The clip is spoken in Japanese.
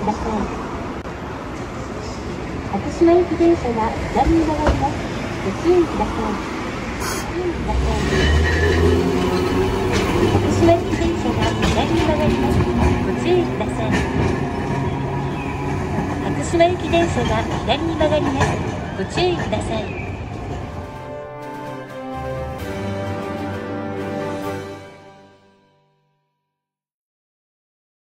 ください。初島行き電車が左に曲がります。ご注意ください。初島行き電車が左に曲がります。ご注意ください。初島行き電車が左に曲がります。ご注意ください。